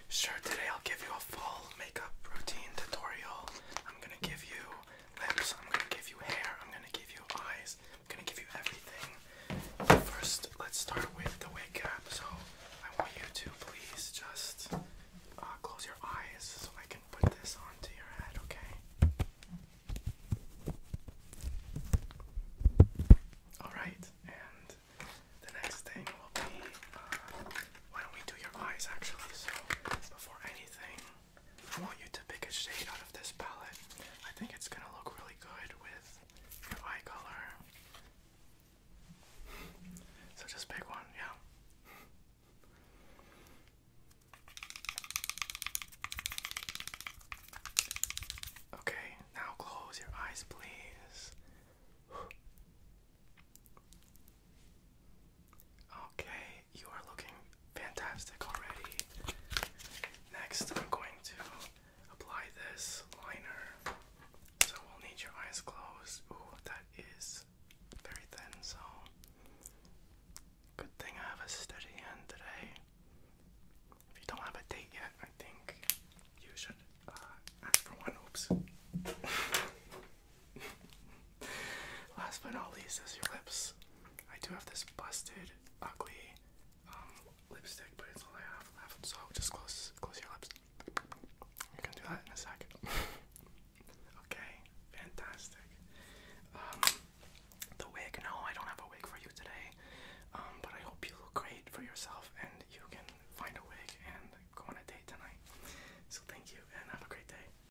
Sure, today I'll give you a full makeup routine tutorial. I'm gonna give you lips, I'm gonna give you hair, I'm gonna give you eyes, I'm gonna give you everything. First, let's start with the wig cap. So, I want you to please just close your eyes so I can put this onto your head, okay? Alright, and the next thing will be, why don't we do your eyes actually? So, before anything, I want you to pick a shade out of this palette. I think it's gonna look really good with your eye color. So just pick one, yeah. Okay, now close your eyes, please. Okay, you are looking fantastic already. Next, I'm going to apply this liner. So we'll need your eyes closed. Ooh, that is very thin, so good thing I have a steady hand today. If you don't have a date yet, I think you should ask for one. Oops. Last but not least is your lips. I do have this busted, ugly lipstick, but it's all I have left. So just close your lips. You can do that in a sec.